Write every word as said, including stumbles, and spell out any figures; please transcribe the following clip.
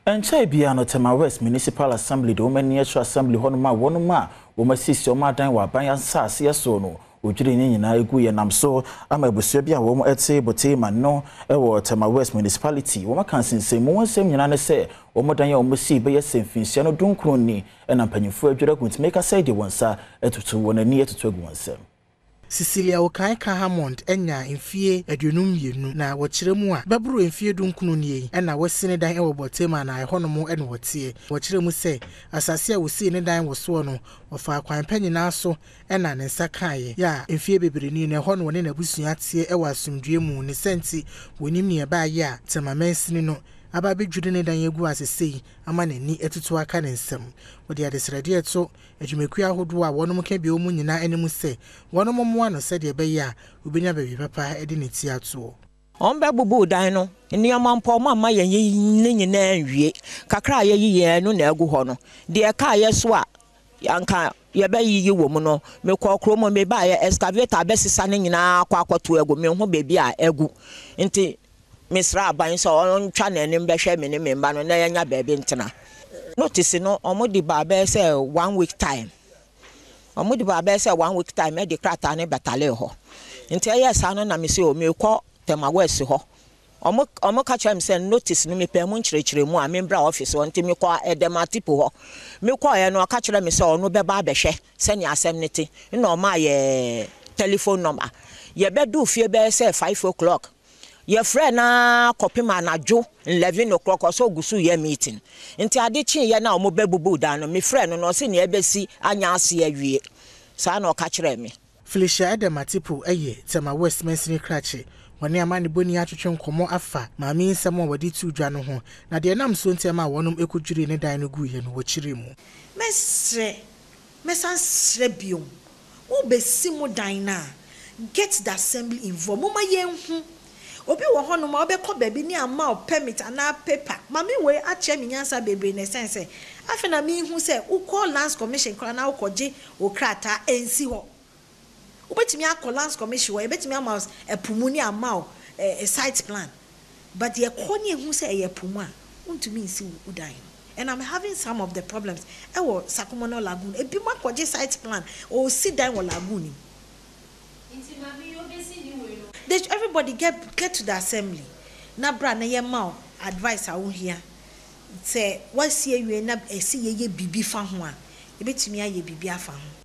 And Chabia no Tema West Municipal Assembly, the Women Nature Assembly, Honoma, Wonoma, Woman Sister Martin, Wabayan Sas, yes, or no, Ujini, and I agree, and I'm so I'm a Busabia, woman at say, but Tema no, or Tema West Municipality, Woman can't say more same Yana say, or more than your Musi, but yes, same Finciano Duncroni, and I'm penny for a joke make a say the one, sir, and to one and near to twelve one, sir. Cecilia Okai Kahamont enya mfie aduonum yenu na wokyere mu a baburu mfie dunkunu nie na wasine dan e wobotema na ehonomo ene wotie wokyere mu se asase a wosi ne dan woso no wofa kwan panyina so na ne nsa kae ya mfie bebreni ne ehono woni na busua tie e wasumdue mu ne senti wonim ne ba ye a temamensini no aba bedwude ne dan egu asesei ama nani etutu aka ne nsam wodi adesrade eto adwumaku ahodo a wonom ka bi omu nyina anim se wonom mo ano se de be ya obenya baby papa edi ne ti ato on be bubu dan no nneoma mpo ma ma ye ne nyina anwie kakra ye yiye no na egu ho no de ka ye so a yanka ye be yiyi wo mu no me kọ kromo me ba ye excavator be sisa ne nyina akwa akwato egu me ho bebi a egu nti Misra Aban so on twa na nim behwe me ne memba no na yanya baabi ntena notice no omodi ba be say one week time omodi ba be say one week time e de krata ne betale ho nti yes ano na me say o me kọ Tema West ho omo omo ka chem say notice no me pe mu nkyerechire mu a membra office on nti me kọ edema tipo ho me kọ ye no ka kire me say ono be ba behwe se ne asem neti na o ma ye telephone number ye be do fie be say five o'clock your friend na kopima na jo eleven o'clock so gusu ye meeting nti ade chi ye na omo bebubu dan no me friend no se ne ebesi anya ase awie sa na o ka kire me Felicia Adom atipu eye Tema West Mensini krache woni amane boni atwetwe nkomo afa maami nsem wodi tu dwa no ho na de nam so ntema wonom ekudwiri ne dan no gu ye no wokire mu mesre mesansre biom wo besi mu dan na get the assembly involved mama yenhu obi wo hono ma obekọ baby ni ama permit ana paper mami we ache mi nyansa bebre ne sense afena mi hu se u call lands commission kra na ukoje okrata ensi ho obetimi akọ lands commission we betimi ama epumu ni ama a site plan but ye konye hu se e epumu a untumi nsi udan and I'm having some of the problems e wo Sakumono lagoon e bi makoje site plan o si dan wo lagoon inti mami yo besi ni we They, everybody get get to the assembly. Na bra na ye ma advice a wo hia. Say what see you na e see ye bibi fa ho a. E betimi aye bibi afa ho.